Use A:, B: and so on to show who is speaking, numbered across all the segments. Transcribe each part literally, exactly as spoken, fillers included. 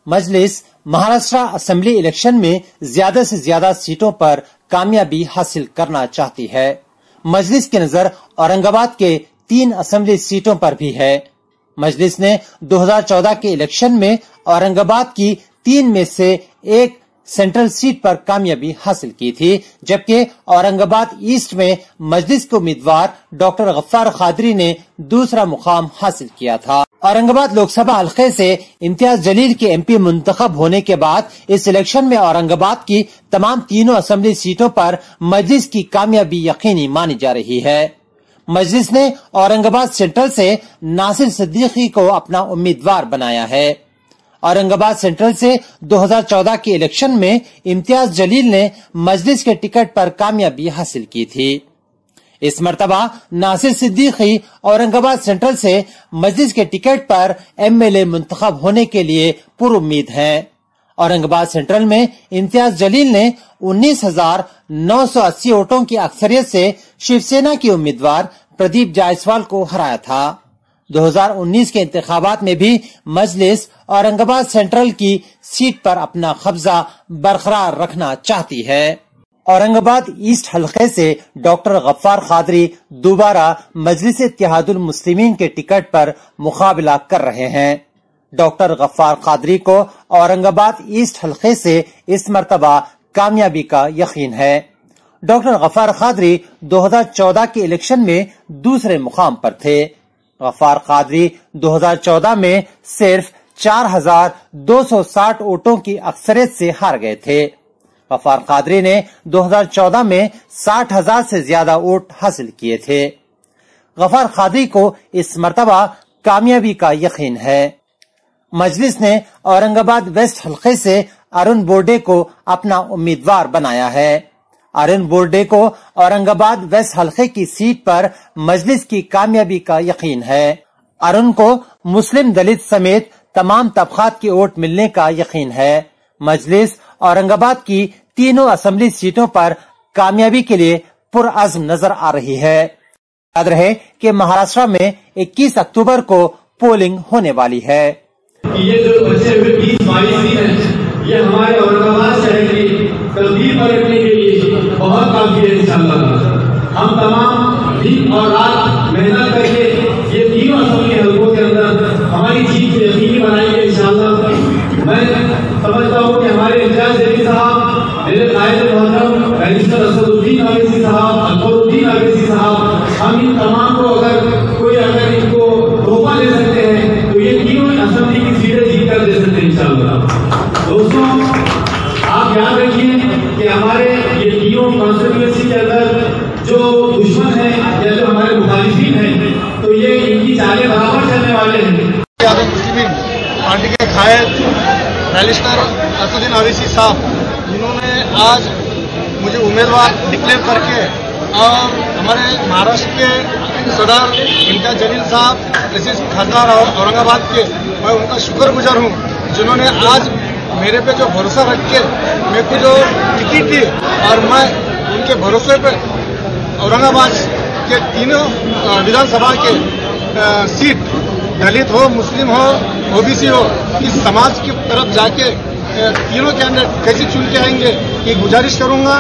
A: मजलिस Maharashtra assembly election में ज्यादा से ज्यादा सीटों पर कामयाबी हासिल करना चाहती है। मजलिस की नजर औरंगाबाद के तीन असेंबली सीटों पर भी है। मजलिस ने दो हज़ार चौदह के इलेक्शन में औरंगाबाद की तीन में से एक सेंट्रल सीट पर कामयाबी हासिल की थी, जबकि औरंगाबाद ईस्ट में मजलिस के उम्मीदवार डॉक्टर गफ्फार कादरी ने दूसरा मुकाम हासिल किया था। औरंगाबाद लोकसभा हल्के से इम्तियाज जलील के एमपी मुंतखब होने के बाद इस इलेक्शन में औरंगाबाद की तमाम तीनों असेंबली सीटों पर मजलिस की कामयाबी यकीनी मानी जा रही है। मजलिस ने औरंगाबाद सेंट्रल से नासिर सिद्दीकी को अपना उम्मीदवार बनाया है। औरंगाबाद सेंट्रल से दो हज़ार चौदह के इलेक्शन में इम्तियाज जलील ने मजलिस के टिकट पर कामयाबी हासिल की थी। इस मर्तबा नासिर सिद्दीकी औरंगाबाद सेंट्रल से मजलिस के टिकट पर एमएलए मुंतखब होने के लिए पुरुम्मीद हैं। औरंगाबाद सेंट्रल में इम्तियाज जलील ने उन्नीस हजार नौ सौ अस्सी वोटों की अक्सरियत से शिवसेना के उम्मीदवार प्रदीप जायसवाल को हराया था। दो हज़ार उन्नीस के इंतखाबात में भी मजलिस औरंगाबाद सेंट्रल की सीट पर अपना कब्जा बरकरार रखना चाहती है। औरंगाबाद ईस्ट हल्के से डॉक्टर गफ्फार कादरी दोबारा मजलिस इत्तेहादुल मुस्लिमीन के टिकट पर मुकाबला कर रहे हैं। डॉक्टर गफ्फार कादरी को औरंगाबाद ईस्ट हल्के से इस मर्तबा कामयाबी का यकीन है। डॉक्टर गफ्फार कादरी दो हज़ार चौदह के इलेक्शन में दूसरे मुकाम पर थे। गफ्फार कादरी दो हज़ार चौदह में सिर्फ चार हजार दो सौ साठ वोटों की अक्सरियत से हार गए थे। गफ्फार कादरी ने दो हज़ार चौदह में साठ हजार से ज्यादा वोट हासिल किए थे। गफ्फार कादरी को इस मर्तबा कामयाबी का यकीन है। मजलिस ने औरंगाबाद वेस्ट हल्के से अरुण बोर्डे को अपना उम्मीदवार बनाया है। अरुण बोर्डे को औरंगाबाद वेस्ट हल्के की सीट पर मजलिस की कामयाबी का यकीन है। अरुण को मुस्लिम दलित समेत तमाम तबकात की वोट मिलने का यकीन है। मजलिस औरंगाबाद की तीनों असेंबली सीटों पर कामयाबी के लिए पुरअज़्म नजर आ रही है। याद रहे कि महाराष्ट्र में इक्कीस अक्टूबर को पोलिंग होने वाली है।
B: ये जो बचे हुए बीस बाईस दिन है, ये हमारे औरंगाबाद शहर की तब्दील पलटने के लिए बहुत काफी है। इंशाअल्लाह हम तमाम दिन और रात मेहनत करके ये तीनों असेंबली हल्कों के अंदर हमारी जीत को यकीनी बनाएंगे इंशाअल्लाह। मैं समझता हूँ कि हमारे इम्तियाज जलील साहब, मेरे कायद मोहतरम बैरिस्टर असदुद्दीन अवैसी साहब, अकबरुद्दीन अवैसी साहब, हम इन तमाम को अगर कोई अगर इनको तोहफा दे सकते हैं तो ये तीनों असेंबली की सीटें जीत कर दे सकते हैं इंशाअल्लाह। दोस्तों आप याद रखिए कि हमारे ये तीनों कॉन्स्टिट्यूएंसी के अंदर जो दुश्मन है या जो हमारे मुखालिफिन हैं तो ये इनकी चालें बराबर चलने वाले हैं।
C: पार्टी के कायद बैरिस्टर असदुद्दीन अवैसी साहब, जिन्होंने आज मुझे उम्मीदवार डिक्लेयर करके और हमारे महाराष्ट्र के सदर इम्तियाज जलील साहब इसी खासदार औरंगाबाद के, मैं उनका शुक्रगुजार हूँ जिन्होंने आज मेरे पे जो भरोसा रख के मेरे को जो टिकट दी और मैं उनके भरोसे पे औरंगाबाद के तीनों विधानसभा के सीट दलित हो, मुस्लिम हो, ओबीसी हो, इस समाज की तरफ जाके तीनों कैंडिडेट कैसे चुन के आएंगे ये गुजारिश करूंगा।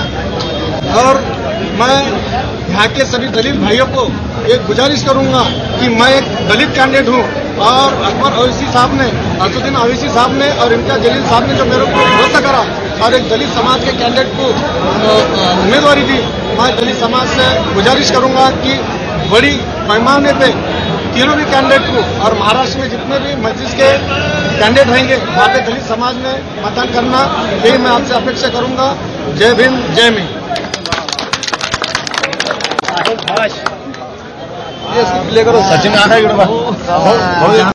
C: और मैं यहाँ के सभी दलित भाइयों को एक गुजारिश करूंगा कि मैं एक दलित कैंडिडेट हूँ और अकबर अवैसी साहब ने, असदुद्दीन अवैसी साहब ने और इम्तियाज जलील साहब ने जो मेरे को भरोसा करा और एक दलित समाज के कैंडिडेट को उम्मीदवारी दी, मैं दलित समाज से गुजारिश करूंगा कि बड़ी पैमाने पे तीनों भी कैंडिडेट को और महाराष्ट्र में जितने भी मजलिस के कैंडिडेट रहेंगे वहाँ पे दलित समाज में मतदान करना, यही मैं आपसे अपेक्षा करूंगा। जय भीम, जय मी। ये लेकर सचिन आ रहा है।